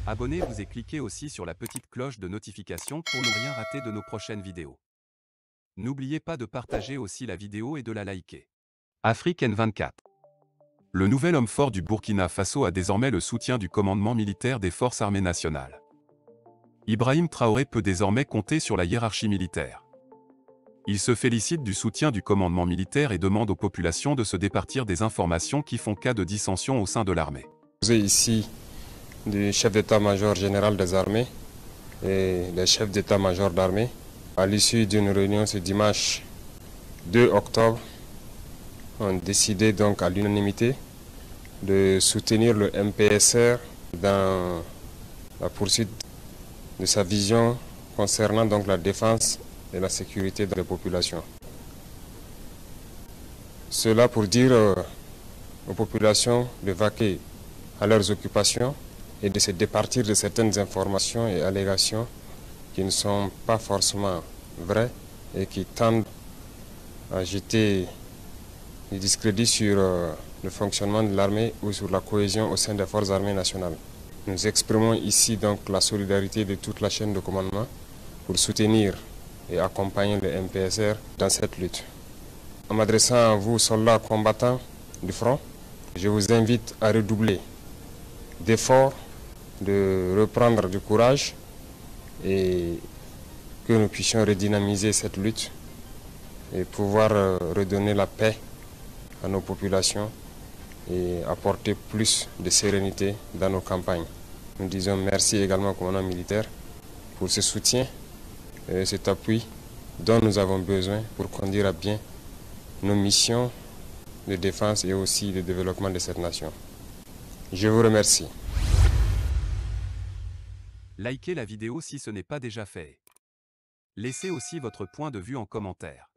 Abonnez-vous et cliquez aussi sur la petite cloche de notification pour ne rien rater de nos prochaines vidéos. N'oubliez pas de partager aussi la vidéo et de la liker. Afrique N24. Le nouvel homme fort du Burkina Faso a désormais le soutien du commandement militaire des forces armées nationales. Ibrahim Traoré peut désormais compter sur la hiérarchie militaire. Il se félicite du soutien du commandement militaire et demande aux populations de se départir des informations qui font cas de dissension au sein de l'armée. Vous êtes ici du chef d'état-major général des armées et les chefs d'état-major d'armée. À l'issue d'une réunion ce dimanche 2 octobre, on a décidé donc à l'unanimité de soutenir le MPSR dans la poursuite de sa vision concernant donc la défense et la sécurité des populations. Cela pour dire aux populations de vaquer à leurs occupations et de se départir de certaines informations et allégations qui ne sont pas forcément vraies et qui tendent à jeter du discrédit sur le fonctionnement de l'armée ou sur la cohésion au sein des forces armées nationales. Nous exprimons ici donc la solidarité de toute la chaîne de commandement pour soutenir et accompagner le MPSR dans cette lutte. En m'adressant à vous, soldats combattants du front, je vous invite à redoubler d'efforts, de reprendre du courage et que nous puissions redynamiser cette lutte et pouvoir redonner la paix à nos populations et apporter plus de sérénité dans nos campagnes. Nous disons merci également au commandant militaire pour ce soutien et cet appui dont nous avons besoin pour conduire à bien nos missions de défense et aussi de développement de cette nation. Je vous remercie. Likez la vidéo si ce n'est pas déjà fait. Laissez aussi votre point de vue en commentaire.